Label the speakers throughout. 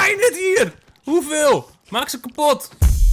Speaker 1: zijn het hier? Hoeveel? Maak ze kapot.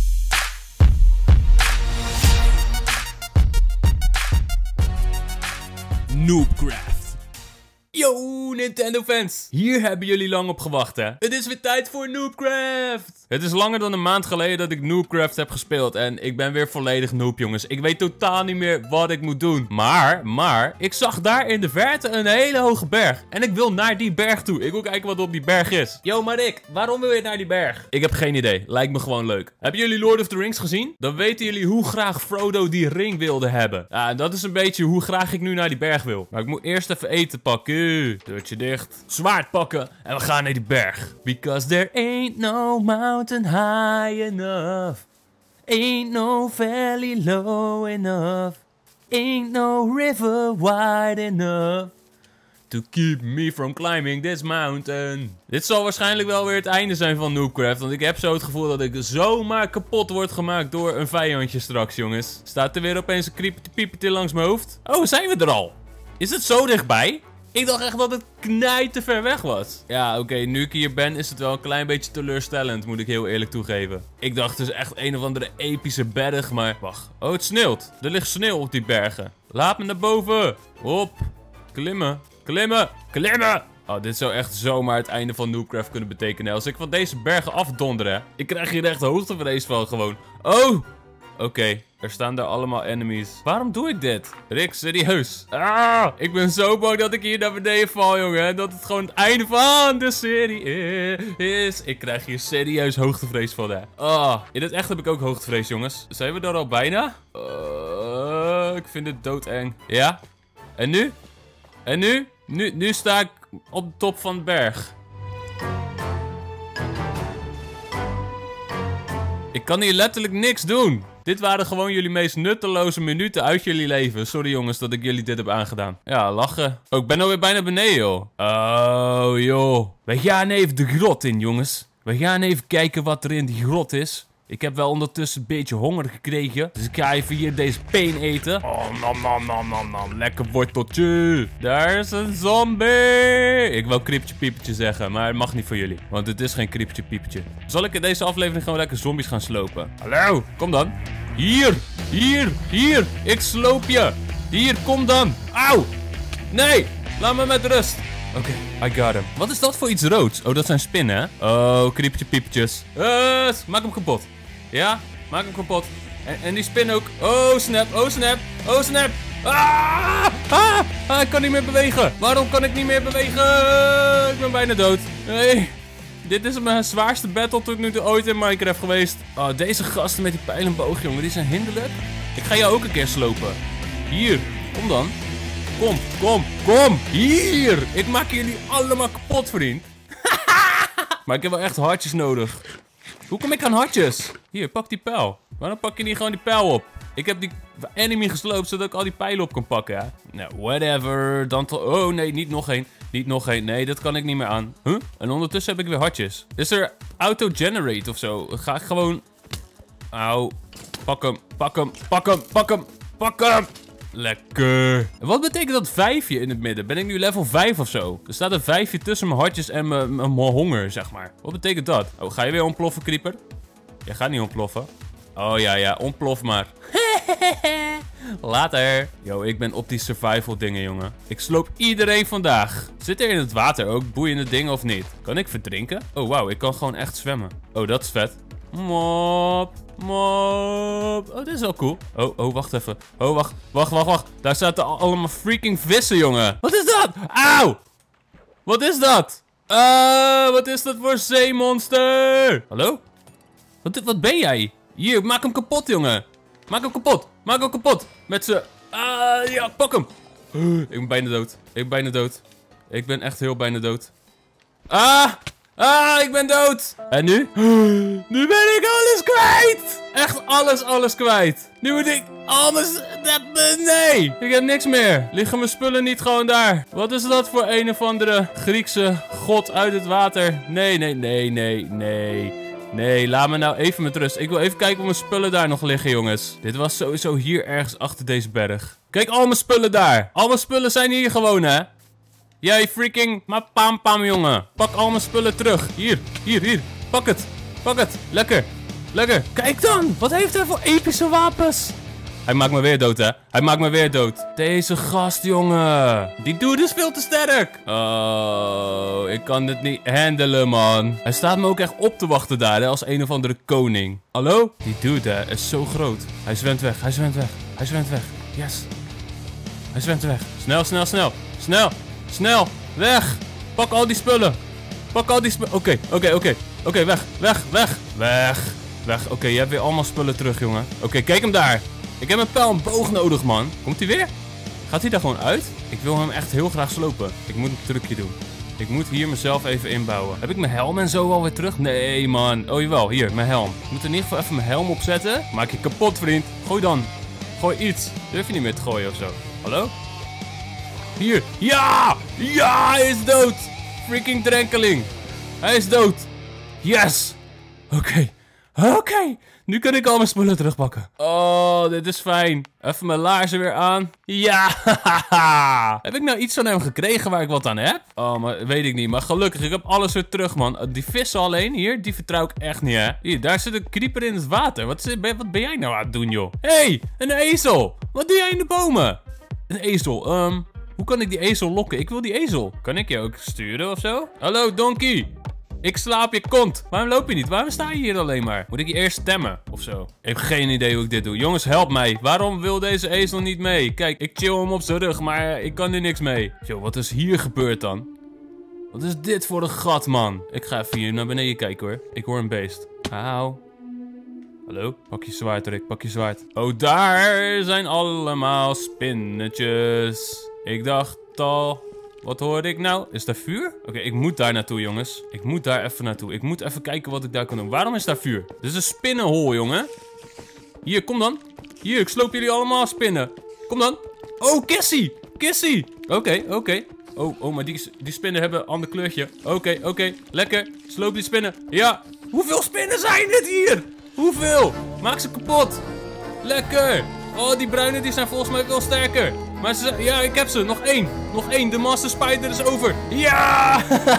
Speaker 1: Noobcraft. Yo, Nintendo fans. Hier hebben jullie lang op gewacht, hè? Het is weer tijd voor Noobcraft. Het is langer dan een maand geleden dat ik Noobcraft heb gespeeld. En ik ben weer volledig noob, jongens. Ik weet totaal niet meer wat ik moet doen. Maar, ik zag daar in de verte een hele hoge berg. En ik wil naar die berg toe. Ik wil kijken wat op die berg is. Yo, Marik, waarom wil je naar die berg? Ik heb geen idee. Lijkt me gewoon leuk. Hebben jullie Lord of the Rings gezien? Dan weten jullie hoe graag Frodo die ring wilde hebben. Ja, dat is een beetje hoe graag ik nu naar die berg wil. Maar ik moet eerst even eten pakken. Deurtje dicht. Zwaard pakken. En we gaan naar die berg. Because there ain't no mountain high enough. Ain't no valley low enough. Ain't no river wide enough to keep me from climbing this mountain. Dit zal waarschijnlijk wel weer het einde zijn van Noobcraft. Want ik heb zo het gevoel dat ik zomaar kapot word gemaakt door een vijandje straks, jongens. Staat er weer opeens een creepy piepetje langs mijn hoofd? Oh, zijn we er al? Is het zo dichtbij? Ik dacht echt dat het knijt te ver weg was. Ja, oké, nu ik hier ben is het wel een klein beetje teleurstellend, moet ik heel eerlijk toegeven. Ik dacht het is echt een of andere epische berg, maar wacht. Oh, het sneeuwt. Er ligt sneeuw op die bergen. Laat me naar boven. Hop. Klimmen. Klimmen. Klimmen. Oh, dit zou echt zomaar het einde van Noobcraft kunnen betekenen. Als ik van deze bergen afdonder, hè. Ik krijg hier echt hoogtevrees van gewoon. Oh. Oké, er staan daar allemaal enemies. Waarom doe ik dit? Rick, serieus. Ah, ik ben zo bang dat ik hier naar beneden val, jongen. Dat het gewoon het einde van de serie is. Ik krijg hier serieus hoogtevrees van, hè. Ah, in het echt heb ik ook hoogtevrees, jongens. Zijn we er al bijna? Ik vind het doodeng. Ja? En nu? En nu? Nu sta ik op de top van de berg. Ik kan hier letterlijk niks doen. Dit waren gewoon jullie meest nutteloze minuten uit jullie leven. Sorry jongens dat ik jullie dit heb aangedaan. Ja, lachen. Oh, ik ben alweer bijna beneden, joh. Oh, joh. We gaan even de grot in, jongens. We gaan even kijken wat er in die grot is. Ik heb wel ondertussen een beetje honger gekregen. Dus ik ga even hier deze peen eten. Oh, nam. Lekker worteltje. Daar is een zombie. Ik wou kriepje piepetje zeggen, maar het mag niet voor jullie. Want het is geen kriepje piepetje. Zal ik in deze aflevering gewoon lekker zombies gaan slopen? Hallo, kom dan. Hier. Ik sloop je. Hier, kom dan. Auw. Nee, laat me met rust. Oké, I got hem. Wat is dat voor iets roods? Oh, dat zijn spinnen, hè? Oh, kriepje piepetjes. Maak hem kapot. Ja, maak hem kapot. En die spin ook. Oh, snap. Ik kan niet meer bewegen. Waarom kan ik niet meer bewegen? Ik ben bijna dood. Nee. Dit is mijn zwaarste battle tot nu toe ooit in Minecraft geweest. Oh, deze gasten met die pijl en boog, jongen, die zijn hinderlijk. Ik ga jou ook een keer slopen. Hier, kom dan. Kom. Hier. Ik maak jullie allemaal kapot, vriend. Maar ik heb wel echt hartjes nodig. Hoe kom ik aan hartjes? Hier, pak die pijl. Waarom pak je niet gewoon die pijl op? Ik heb die enemy gesloopt zodat ik al die pijlen op kan pakken, hè? Nou, whatever. Oh, nee, niet nog één. Nee, dat kan ik niet meer aan. Huh? En ondertussen heb ik weer hartjes. Is er auto-generate of zo? Ga ik gewoon... Auw. Pak hem. Lekker. Wat betekent dat vijfje in het midden? Ben ik nu level 5 of zo? Er staat een vijfje tussen mijn hartjes en mijn honger, zeg maar. Wat betekent dat? Oh, ga je weer ontploffen, creeper? Jij gaat niet ontploffen. Oh ja, ontplof maar. Later. Yo, ik ben op die survival dingen, jongen. Ik sloop iedereen vandaag. Zit er in het water ook boeiende dingen of niet? Kan ik verdrinken? Oh, wauw, ik kan gewoon echt zwemmen. Oh, dat is vet. Mop. Oh, dit is wel cool. Oh, wacht even. Oh, wacht. Daar zaten allemaal freaking vissen, jongen. Wat is dat? Auw! Wat is dat? Wat is dat voor zeemonster? Hallo? Wat ben jij? Hier, maak hem kapot, jongen. Maak hem kapot. Met z'n... ja, pak hem. Ik ben bijna dood. Ik ben echt heel bijna dood. Ik ben dood. En nu? Nu ben ik alles kwijt. Echt alles kwijt. Nu moet ik alles... Nee. Ik heb niks meer. Liggen mijn spullen niet gewoon daar? Wat is dat voor een of andere Griekse god uit het water? Nee, laat me nou even met rust. Ik wil even kijken of mijn spullen daar nog liggen, jongens. Dit was sowieso hier ergens achter deze berg. Kijk, al mijn spullen daar. Al mijn spullen zijn hier gewoon, hè? Jij freaking pam, jongen. Pak al mijn spullen terug. Hier. Pak het. Lekker. Kijk dan. Wat heeft hij voor epische wapens? Hij maakt me weer dood, hè. Hij maakt me weer dood. Deze gast, jongen. Die dude is veel te sterk. Oh, ik kan dit niet handelen, man. Hij staat me ook echt op te wachten daar, hè, als een of andere koning. Hallo? Die dude, hè, is zo groot. Hij zwemt weg. Yes. Hij zwemt weg. Snel. Weg. Pak al die spullen. Oké, weg. Oké, je hebt weer allemaal spullen terug, jongen. Oké, kijk hem daar. Ik heb een pijl en boog nodig, man. Komt hij weer? Gaat hij daar gewoon uit? Ik wil hem echt heel graag slopen. Ik moet een trucje doen. Ik moet hier mezelf even inbouwen. Heb ik mijn helm en zo alweer terug? Nee, man. Oh, jawel. Hier, mijn helm. Ik moet in ieder geval even mijn helm opzetten. Maak je kapot, vriend. Gooi dan. Gooi iets. Durf je niet meer te gooien of zo? Hallo? Hier. Ja! Ja, hij is dood. Freaking drenkeling. Hij is dood. Yes. Oké. Nu kan ik al mijn spullen terugpakken. Oh, dit is fijn. Even mijn laarzen weer aan. Ja, Heb ik nou iets van hem gekregen waar ik wat aan heb? Oh, maar weet ik niet. Maar gelukkig, ik heb alles weer terug, man. Die vissen alleen hier, die vertrouw ik echt niet, hè. Hier, daar zit een creeper in het water. Wat ben jij nou aan het doen, joh? Hé, een ezel. Wat doe jij in de bomen? Een ezel, hoe kan ik die ezel lokken? Ik wil die ezel. Kan ik je ook sturen of zo? Hallo, donkey. Ik slaap je kont. Waarom loop je niet? Waarom sta je hier alleen maar? Moet ik je eerst stemmen of zo? Ik heb geen idee hoe ik dit doe. Jongens, help mij. Waarom wil deze ezel niet mee? Kijk, ik chill hem op zijn rug, maar ik kan er niks mee. Yo, wat is hier gebeurd dan? Wat is dit voor een gat, man? Ik ga even hier naar beneden kijken, hoor. Ik hoor een beest. Auw. Hallo? Pak je zwaard, Rick. Pak je zwaard. Oh, daar zijn allemaal spinnetjes. Ik dacht al... Wat hoorde ik nou? Is daar vuur? Oké, ik moet daar naartoe, jongens. Ik moet daar even naartoe. Ik moet even kijken wat ik daar kan doen. Waarom is daar vuur? Dit is een spinnenhol, jongen. Hier, kom dan. Hier, ik sloop jullie allemaal spinnen. Kom dan. Oh, Kissy. Oké. Oh, maar die spinnen hebben een ander kleurtje. Oké. Lekker. Sloop die spinnen. Ja. Hoeveel spinnen zijn dit hier? Hoeveel? Maak ze kapot. Lekker. Oh, die bruine die zijn volgens mij veel sterker. Maar ja, ik heb ze. Nog één. De Master Spider is over. Ja!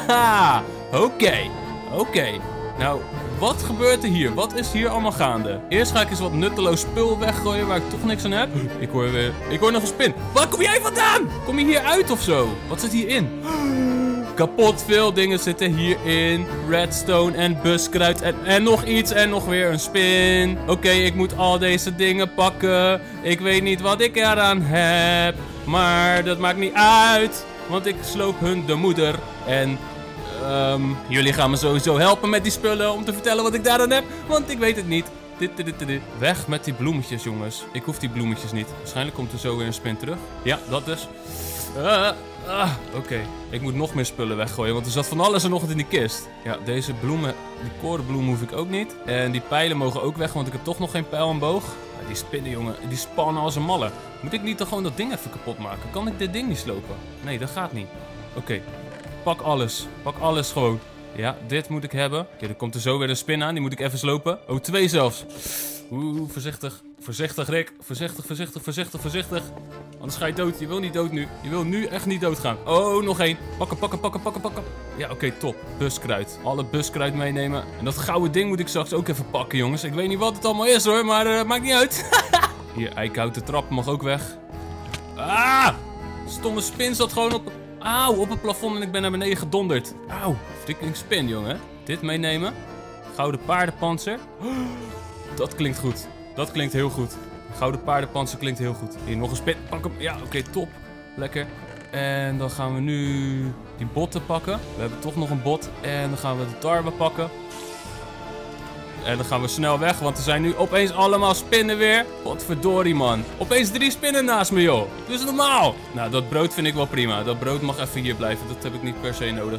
Speaker 1: Oké. Nou, wat gebeurt er hier? Wat is hier allemaal gaande? Eerst ga ik eens wat nutteloos spul weggooien waar ik toch niks aan heb. Ik hoor nog een spin. Waar kom jij vandaan? Kom je hier uit of zo? Wat zit hierin? Kapot veel dingen zitten hierin. Redstone en buskruid en nog iets en nog weer een spin. Oké, ik moet al deze dingen pakken. Ik weet niet wat ik eraan heb. Maar dat maakt niet uit. Want ik sloop hun de moeder. En jullie gaan me sowieso helpen met die spullen om te vertellen wat ik daaraan heb. Want ik weet het niet. Weg met die bloemetjes, jongens. Ik hoef die bloemetjes niet. Waarschijnlijk komt er zo weer een spin terug. Ja, dat dus. Oké. Ik moet nog meer spullen weggooien, want er zat van alles er nog in die kist. Ja, deze bloemen, die korenbloem hoef ik ook niet. En die pijlen mogen ook weg, want ik heb toch nog geen pijl en boog. Maar die spinnen, jongen, die spannen als een malle. Moet ik niet toch gewoon dat ding even kapot maken? Kan ik dit ding niet slopen? Nee, dat gaat niet. Oké. Pak alles. Pak alles gewoon. Ja, dit moet ik hebben. Oké, er komt er zo weer een spin aan. Die moet ik even slopen. Oh, 2 zelfs. Oeh, voorzichtig. Voorzichtig, Rick. Voorzichtig. Anders ga je dood. Je wil niet dood nu. Je wil nu echt niet doodgaan. Oh, nog 1. Pakken. Ja, oké, top. Buskruid. Alle buskruid meenemen. En dat gouden ding moet ik straks ook even pakken, jongens. Ik weet niet wat het allemaal is, hoor. Maar maakt niet uit. Hier, eikenhouten trap mag ook weg. Ah! Stomme spin zat gewoon op... Auw, op het plafond en ik ben naar beneden gedonderd. Auw, freaking spin, jongen. Dit meenemen. Gouden paardenpanzer. Dat klinkt goed. Dat klinkt heel goed. Gouden paardenpanzer klinkt heel goed. Hier, nog een spin. Pak hem. Ja, oké, top. Lekker. En dan gaan we nu die botten pakken. We hebben toch nog een bot. En dan gaan we de tarwe pakken. En dan gaan we snel weg, want er zijn nu opeens allemaal spinnen weer. Godverdorie, man. Opeens 3 spinnen naast me, joh. Dat is normaal. Nou, dat brood vind ik wel prima. Dat brood mag even hier blijven. Dat heb ik niet per se nodig.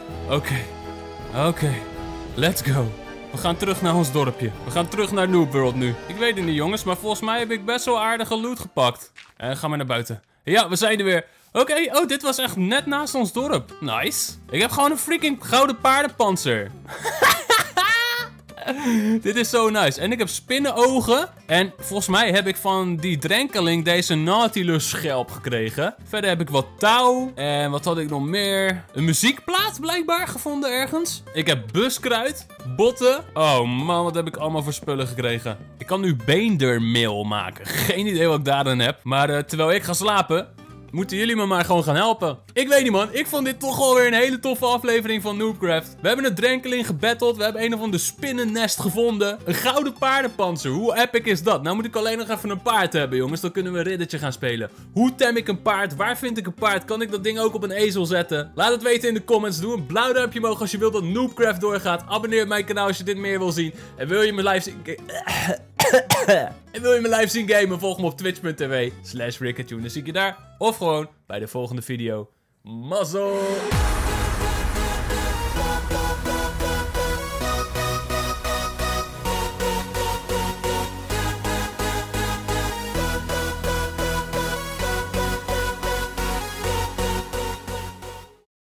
Speaker 1: Oké. Let's go. We gaan terug naar ons dorpje. We gaan terug naar Noob World nu. Ik weet het niet, jongens, maar volgens mij heb ik best wel aardige loot gepakt. En gaan we naar buiten. Ja, we zijn er weer. Oké, oh, dit was echt net naast ons dorp. Nice. Ik heb gewoon een freaking gouden paardenpanzer. Dit is zo nice. En ik heb spinnenogen. En volgens mij heb ik van die drenkeling deze Nautilus schelp gekregen. Verder heb ik wat touw. En wat had ik nog meer? Een muziekplaat blijkbaar gevonden ergens. Ik heb buskruid. Botten. Oh man, wat heb ik allemaal voor spullen gekregen. Ik kan nu beendermeel maken. Geen idee wat ik daarin heb. Maar terwijl ik ga slapen, moeten jullie me maar gewoon gaan helpen. Ik weet niet man, ik vond dit toch alweer een hele toffe aflevering van Noobcraft. We hebben een drenkeling gebatteld, we hebben een of ander spinnennest gevonden. Een gouden paardenpanzer, hoe epic is dat? Nou moet ik alleen nog even een paard hebben jongens, dan kunnen we een riddertje gaan spelen. Hoe tem ik een paard? Waar vind ik een paard? Kan ik dat ding ook op een ezel zetten? Laat het weten in de comments, doe een blauw duimpje omhoog als je wilt dat Noobcraft doorgaat. Abonneer op mijn kanaal als je dit meer wil zien. En wil je mijn live zien... En wil je me live zien gamen? Volg me op twitch.tv/Ricketune. Dan zie ik je daar. Of gewoon bij de volgende video. Mazzel!